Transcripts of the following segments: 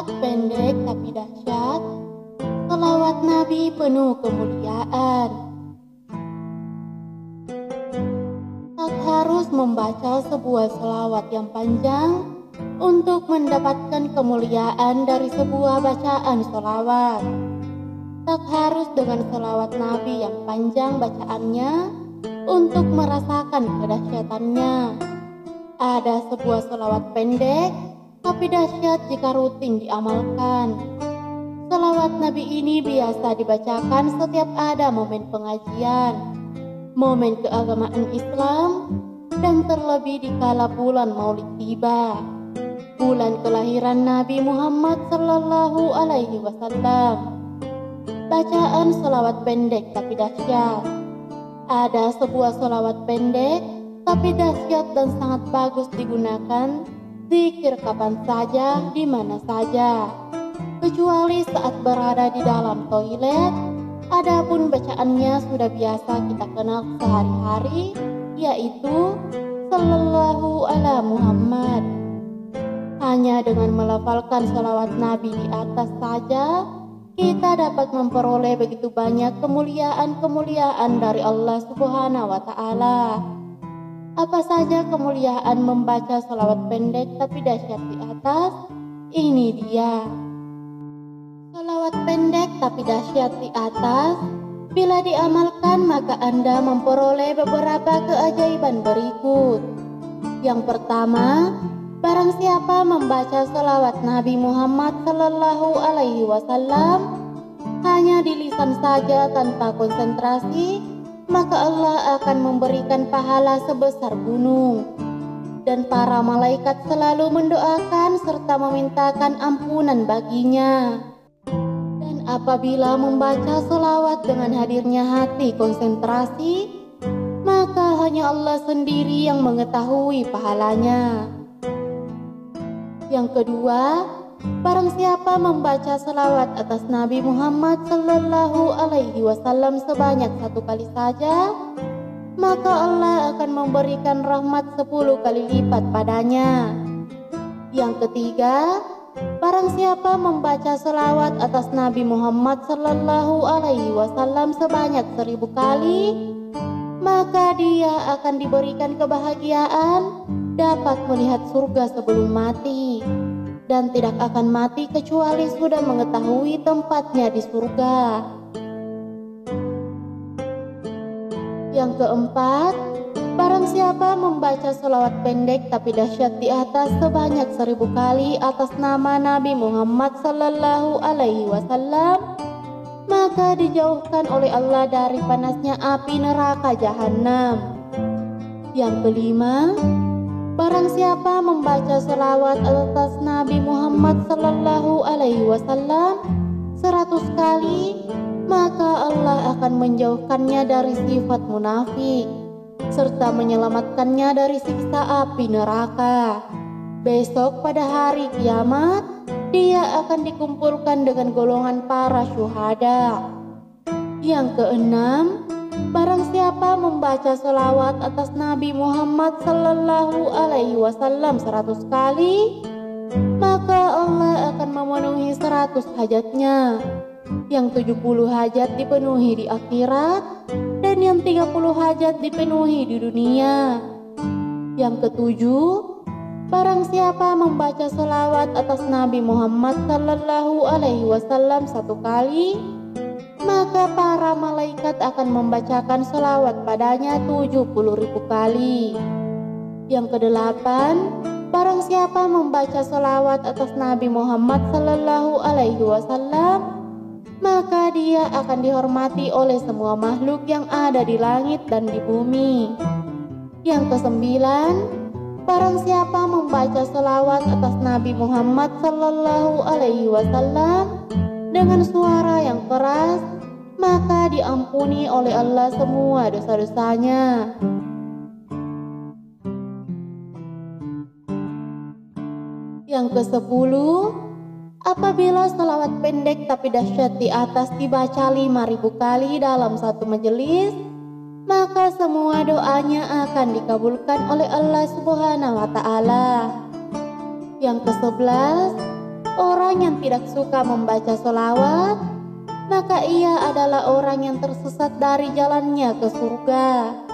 Singkat, pendek, tapi dahsyat. Selawat Nabi penuh kemuliaan. Tak harus membaca sebuah selawat yang panjang untuk mendapatkan kemuliaan dari sebuah bacaan selawat. Tak harus dengan selawat Nabi yang panjang bacaannya untuk merasakan kedahsyatannya. Ada sebuah selawat pendek tapi dahsyat jika rutin diamalkan. Selawat Nabi ini biasa dibacakan setiap ada momen pengajian, momen keagamaan Islam, dan terlebih dikala bulan Maulid tiba, bulan kelahiran Nabi Muhammad Sallallahu Alaihi Wasallam. Bacaan selawat pendek tapi dahsyat. Ada sebuah selawat pendek tapi dahsyat dan sangat bagus digunakan zikir kapan saja, di mana saja, kecuali saat berada di dalam toilet. Adapun bacaannya sudah biasa kita kenal sehari-hari, yaitu Sallallahu ala Muhammad. Hanya dengan melafalkan selawat Nabi di atas saja, kita dapat memperoleh begitu banyak kemuliaan-kemuliaan dari Allah Subhanahu wa Ta'ala. Apa saja kemuliaan membaca selawat pendek tapi dahsyat di atas? Ini dia. Selawat pendek tapi dahsyat di atas, bila diamalkan maka Anda memperoleh beberapa keajaiban berikut. Yang pertama, barang siapa membaca selawat Nabi Muhammad Sallallahu Alaihi Wasallam hanya di lisan saja tanpa konsentrasi, maka Allah akan memberikan pahala sebesar gunung. Dan para malaikat selalu mendoakan serta memintakan ampunan baginya. Dan apabila membaca selawat dengan hadirnya hati konsentrasi, maka hanya Allah sendiri yang mengetahui pahalanya. Yang kedua, barang siapa membaca selawat atas Nabi Muhammad Sallallahu Alaihi Wasallam sebanyak 1 kali saja, maka Allah akan memberikan rahmat 10 kali lipat padanya. Yang ketiga, barang siapa membaca selawat atas Nabi Muhammad Sallallahu Alaihi Wasallam sebanyak 1000 kali, maka dia akan diberikan kebahagiaan dapat melihat surga sebelum mati, dan tidak akan mati kecuali sudah mengetahui tempatnya di surga. Yang keempat, barang siapa membaca selawat pendek tapi dahsyat di atas sebanyak 1000 kali atas nama Nabi Muhammad Sallallahu Alaihi Wasallam, maka dijauhkan oleh Allah dari panasnya api neraka jahanam. Yang kelima, barang siapa membaca selawat atas Nabi Muhammad Sallallahu Alaihi Wasallam 100 kali, maka Allah akan menjauhkannya dari sifat munafik serta menyelamatkannya dari siksa api neraka. Besok pada hari kiamat, dia akan dikumpulkan dengan golongan para syuhada. Yang keenam, barang siapa membaca selawat atas Nabi Muhammad Sallallahu Alaihi Wasallam 100 kali, maka Allah akan memenuhi 100 hajatnya. Yang 70 hajat dipenuhi di akhirat, dan yang 30 hajat dipenuhi di dunia. Yang ketujuh, barang siapa membaca selawat atas Nabi Muhammad Sallallahu Alaihi Wasallam 1 kali, maka para malaikat akan membacakan selawat padanya 70.000 kali. Yang kedelapan, barang siapa membaca selawat atas Nabi Muhammad Sallallahu Alaihi Wasallam, maka dia akan dihormati oleh semua makhluk yang ada di langit dan di bumi. Yang kesembilan, barang siapa membaca selawat atas Nabi Muhammad Sallallahu Alaihi Wasallam dengan suara yang keras, maka diampuni oleh Allah semua dosa-dosanya. Yang ke-10, apabila selawat pendek tapi dahsyat di atas dibaca 5.000 kali dalam satu majelis, maka semua doanya akan dikabulkan oleh Allah Subhanahu wa Ta'ala. Yang ke-11, Orang yang tidak suka membaca sholawat, maka ia adalah orang yang tersesat dari jalannya ke surga.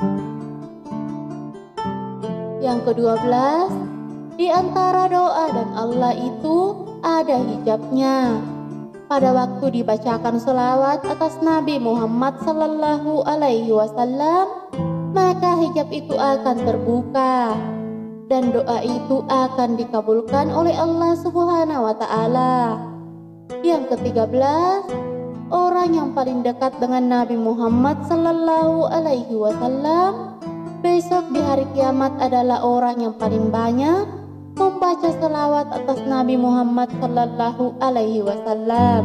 Yang ke-12, di antara doa dan Allah itu ada hijabnya. Pada waktu dibacakan sholawat atas Nabi Muhammad Sallallahu Alaihi Wasallam, maka hijab itu akan terbuka dan doa itu akan dikabulkan oleh Allah Subhanahu wa Ta'ala. Yang ke-13, orang yang paling dekat dengan Nabi Muhammad Sallallahu Alaihi Wasallam besok di hari kiamat adalah orang yang paling banyak membaca salawat atas Nabi Muhammad Sallallahu Alaihi Wasallam.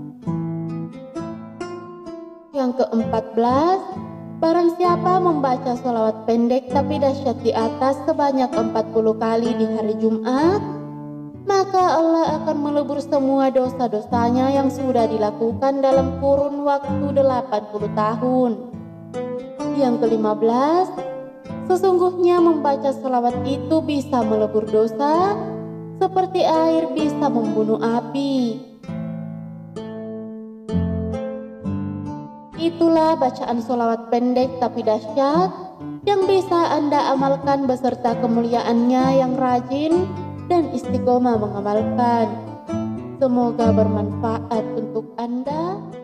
Yang ke-14, barang siapa membaca salawat pendek tapi dahsyat di atas sebanyak 40 kali di hari Jumat, maka Allah akan melebur semua dosa-dosanya yang sudah dilakukan dalam kurun waktu 80 tahun. Yang ke-15, sesungguhnya membaca salawat itu bisa melebur dosa seperti air bisa membunuh api. Itulah bacaan salawat pendek tapi dahsyat yang bisa Anda amalkan beserta kemuliaannya yang rajin dan istiqomah mengamalkan. Semoga bermanfaat untuk Anda.